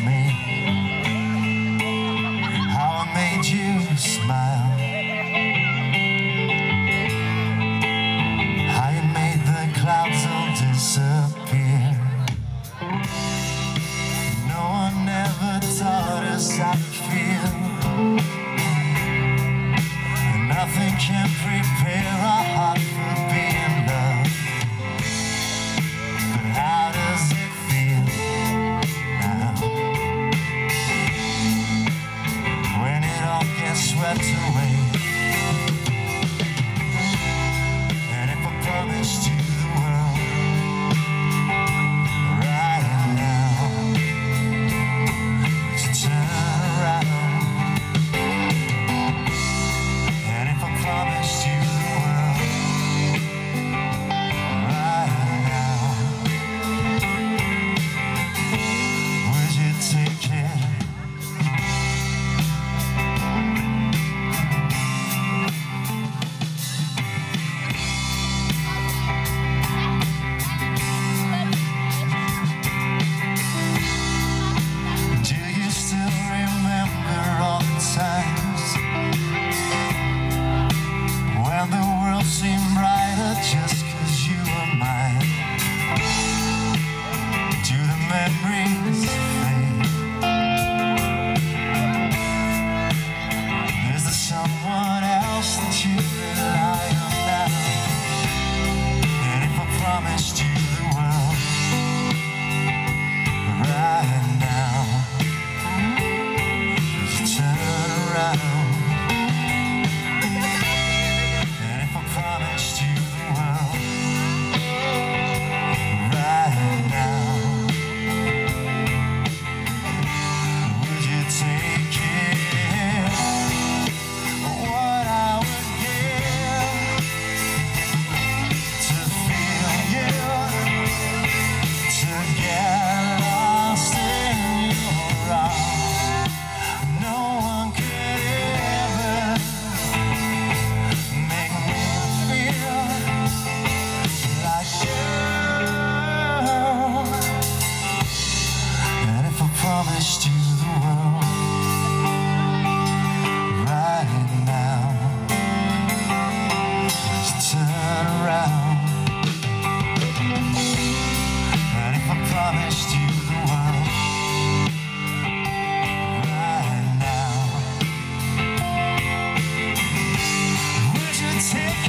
me how I made you smile, how you made the clouds all disappear. No one ever taught us how to feel, and nothing can prepare our heart for being loved. But how does it feel now, when it all gets swept away? And if I promised you the world right now, would you turn around? And if I promised you the world right now, would you take it? Do you still remember all the times when the world seemed brighter just 'cause you were mine? Do the memories fade? Is there someone else that you rely on now? And if I promised you the world right now, would you turn around? And if I promised you the world right now, would you take it? What I would give to feel you, to get lost in your arms. No one could ever make me feel like you. And if I promised you the world right now, would you turn around? And if I promised you the world right now, would you take